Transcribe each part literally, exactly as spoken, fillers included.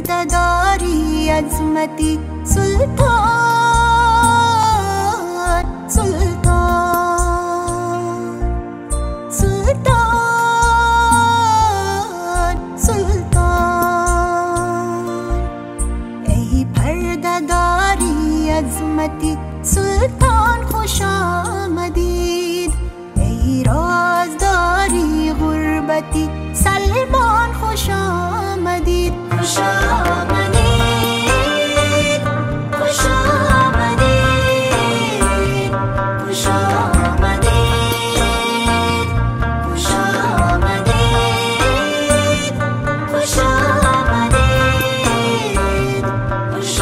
داری عظمتی سلطان سلطان سلطان سلطان ای پرده داری عظمتی سلطان خوش آمدید ای رازداری غربتی سلمان خوش آمدید خوش آمدید خوش آمدید خوش آمدید خوش آمدید خوش آمدید خوش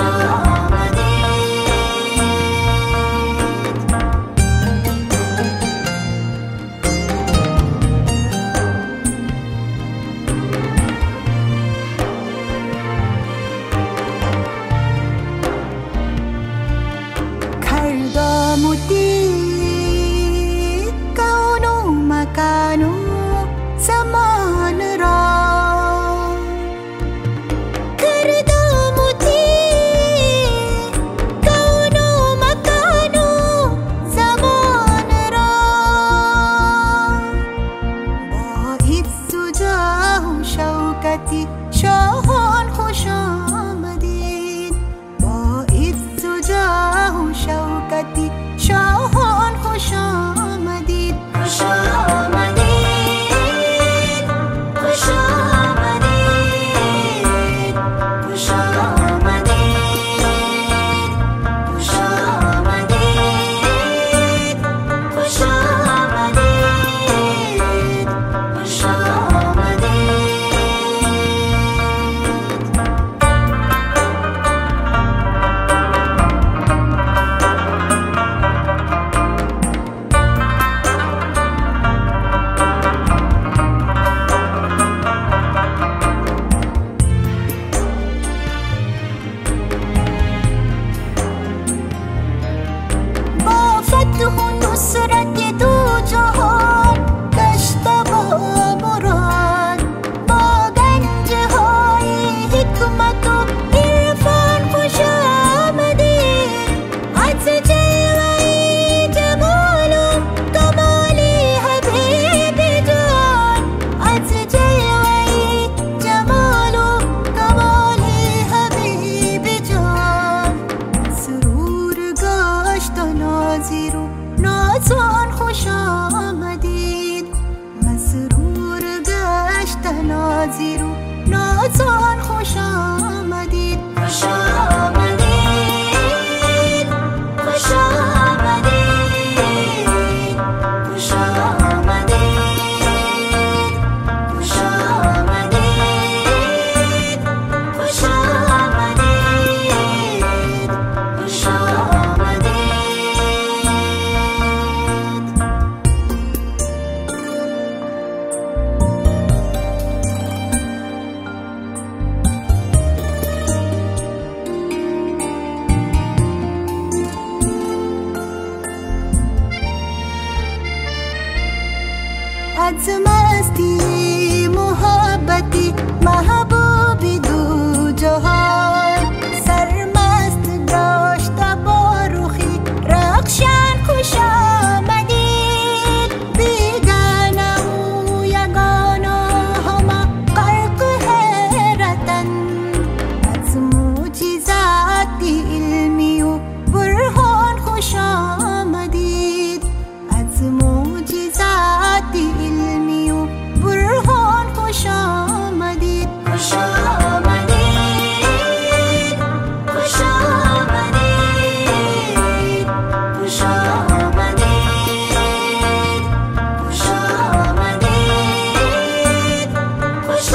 شاهان خوش آمدید با عز و جاه و شوکتی شاهان خوش آمدید خوش آمدید خوش آمدید خوش آمدید خوش آمدید خوش آمدید خوش نصرت دو جهان گشت با مراد با گنج های حکمت و عرفان خوش آمدید از جلوه جمال و کمال حبیب جان از جلوه جمال و کمال حبیب جان سرور گشت ناظر نازان خوش آمدید مسرور گشت ناظر و نازان خوش آمدید خوش آمدید خوش آمدید خوش آمدید خوش آمدید خوش آمدید خوش از مستی محبتی محبوب دو جهان سرمست گشت با رخی رخشان خوش آمدید بیگانه و یگانه همه غرق حیرتن از معجزات علمی و برهان خوش آمدید از معجزات علمی و برهان خوش آمدید خوش آمدید خوش آمدید خوش آمدید خوش آمدید خوش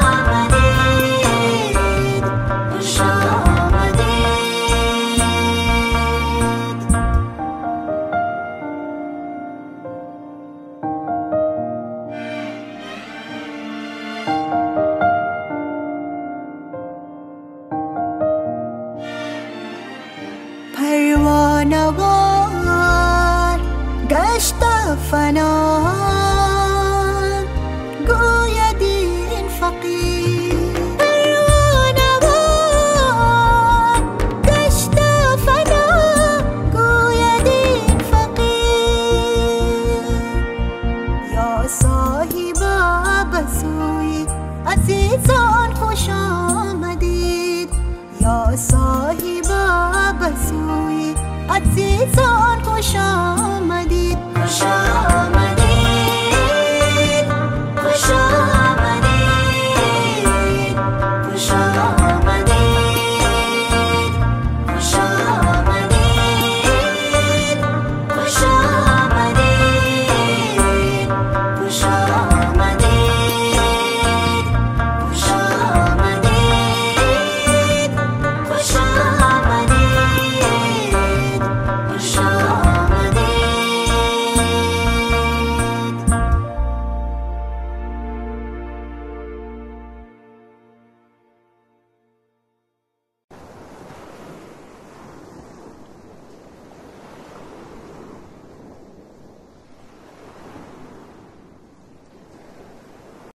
آمدید خوش پروانه‌وار گشت فنا گوید این فقیر پروانه‌وار صاحب بسوي عزيز خوش آمدید خوش آمدید